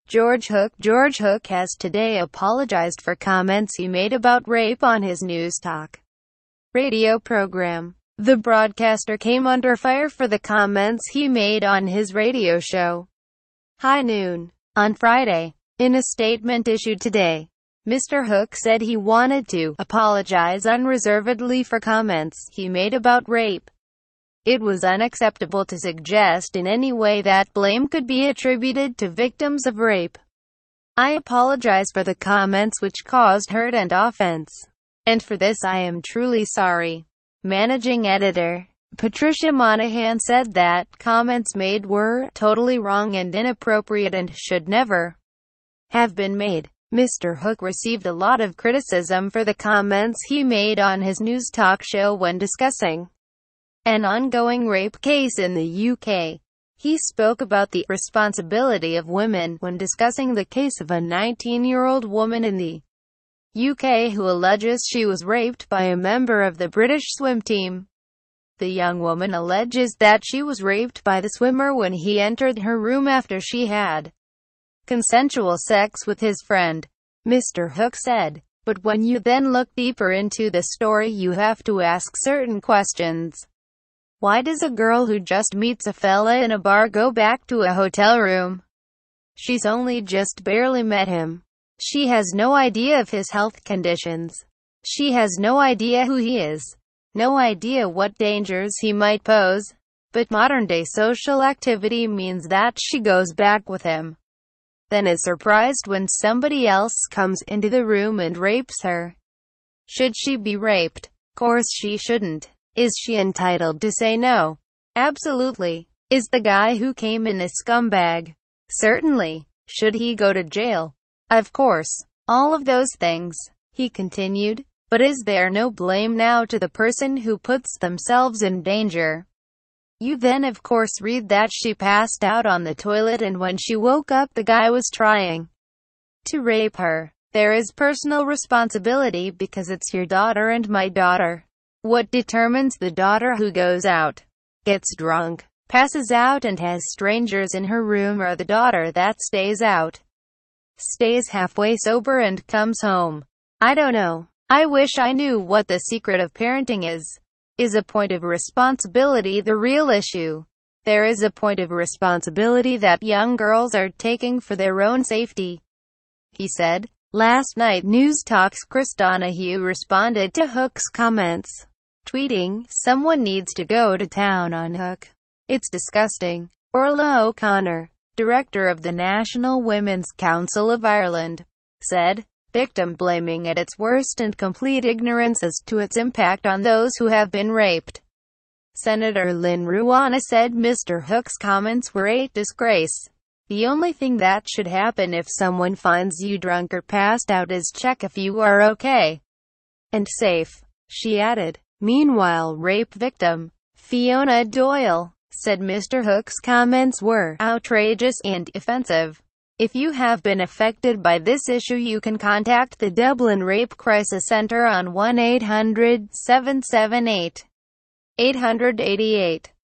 HookGeorge Hook has today apologized for comments he made about rape on his Newstalk radio program. The broadcaster came under fire for the comments he made on his radio show, High Noon, on Friday. In a statement issued today, Mr. Hook said he wanted to apologize unreservedly for comments he made about rape. It was unacceptable to suggest in any way that blame could be attributed to victims of rape. I apologize for the comments which caused hurt and offense. And for this I am truly sorry. Managing editor Patricia Monahan said that comments made were totally wrong and inappropriate and should never have been made. Mr. Hook received a lot of criticism for the comments he made on his Newstalk show when discussing an ongoing rape case in the UK. He spoke about the responsibility of women when discussing the case of a 19-year-old woman in the UK who alleges she was raped by a member of the British swim team. The young woman alleges that she was raped by the swimmer when he entered her room after she had consensual sex with his friend. Mr. Hook said, "But when you then look deeper into the story you have to ask certain questions. Why does a girl who just meets a fella in a bar go back to a hotel room? She's only just barely met him. She has no idea of his health conditions. She has no idea who he is. No idea what dangers he might pose. But modern-day social activity means that she goes back with him. Then is surprised when somebody else comes into the room and rapes her. Should she be raped? Course she shouldn't. Is she entitled to say no? Absolutely. Is the guy who came in a scumbag? Certainly. Should he go to jail? Of course. All of those things," he continued. "But is there no blame now to the person who puts themselves in danger? You then of course read that she passed out on the toilet and when she woke up the guy was trying to rape her. There is personal responsibility because it's your daughter and my daughter. What determines the daughter who goes out, gets drunk, passes out and has strangers in her room, or the daughter that stays out, stays halfway sober and comes home? I don't know. I wish I knew what the secret of parenting is. Is a point of responsibility the real issue? There is a point of responsibility that young girls are taking for their own safety," he said. Last night Newstalk's Chris Donahue responded to Hook's comments, tweeting, "Someone needs to go to town on Hook. It's disgusting." Orla O'Connor, director of the National Women's Council of Ireland, said, "Victim blaming at its worst and complete ignorance as to its impact on those who have been raped." Senator Lynn Ruana said Mr. Hook's comments were a disgrace. "The only thing that should happen if someone finds you drunk or passed out is check if you are okay and safe," she added. Meanwhile, rape victim Fiona Doyle said Mr. Hook's comments were outrageous and offensive. If you have been affected by this issue, you can contact the Dublin Rape Crisis Centre on 1-800-778-888.